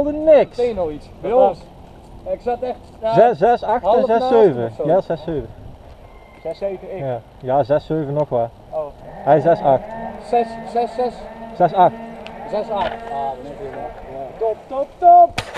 scheelde niks. Meteen nog iets. Bij ons. Ik zat echt... 6, 6, 8 en half 6, naast 7. of zo. Ja, 6, 7. 6, 7, ik. Ja, ja 6, 7 nog wel. Oh. Hij 6, 8. 6, 6, 6, 6, 8. 6, 8. Ah, dat is Top, top, top!